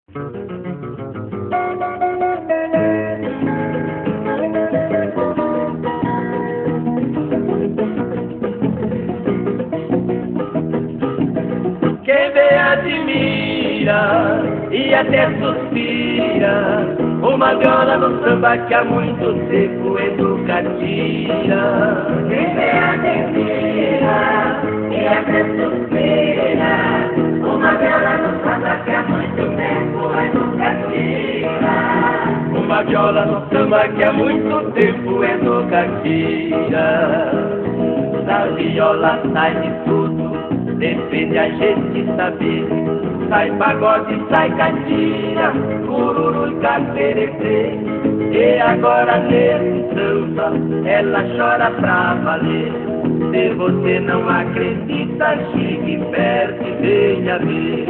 Quem vê admira e até suspira, uma viola no samba que há muito tempo educa tira. Quem vê admira e até suspira, uma viola no samba que há muito tempo educa tira. Uma viola no samba que há muito tempo educa tira. Da viola sai de tudo, depende a gente saber. Sai pagode, sai cantiga, cururu e caceretê. E agora nesse samba, ela chora pra valer. Se você não acredita, chegue perto e venha ver.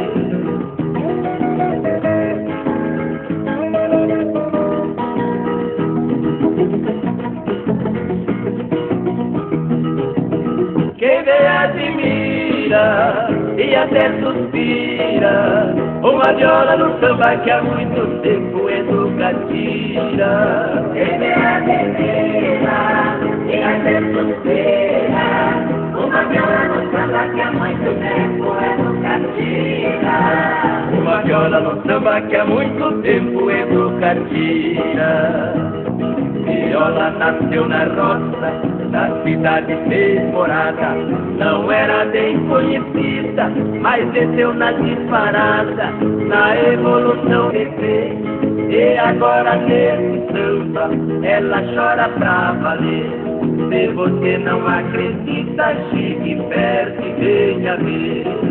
Quem vê admira e até suspira, uma viola no samba que há muito tempo educa tira. Quem vê admira e até suspira, uma viola no samba que há muito tempo educa tira. Uma viola no samba que há muito tempo educa tira. Viola nasceu na roça, na cidade fez morada. Não era bem conhecida, mas desceu na disparada, na evolução bebê. E agora nesse samba, ela chora pra valer. Se você não acredita, chegue perto e venha ver.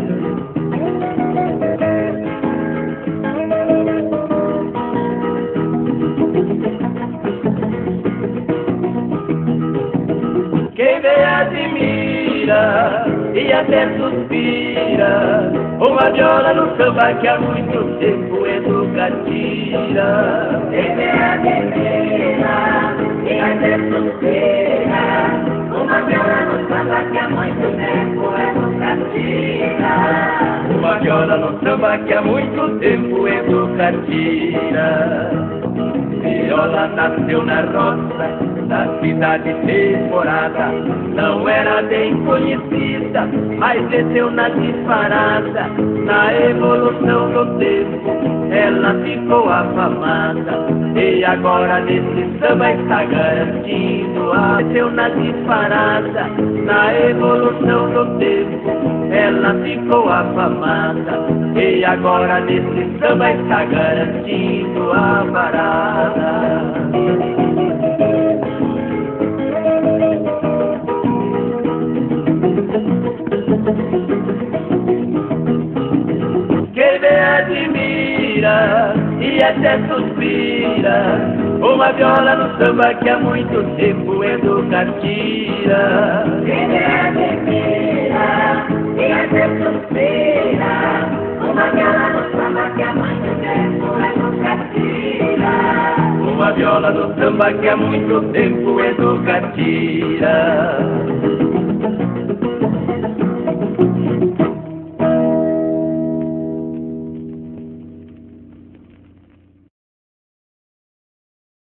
Quem vê admira e até suspira, uma viola no samba que há muito tempo educa tira. Quem vê admira e até suspira, uma viola no samba que há muito tempo educa tira. Uma viola no samba que há muito tempo educa tira. Viola nasceu na roça, na cidade fez morada. Não era bem conhecida, mas desceu na disparada. Na evolução do tempo, ela ficou afamada. E agora nesse samba está garantindo. Desceu na disparada. Na evolução do tempo, ela ficou afamada. E agora nesse samba está garantindo a parada. Quem vê admira e até suspira, uma viola no samba que há muito tempo educa tira. Quem vê admira e até suspira, uma viola no samba que há muito tempo educa tira. Uma viola no samba que há muito tempo educa tira.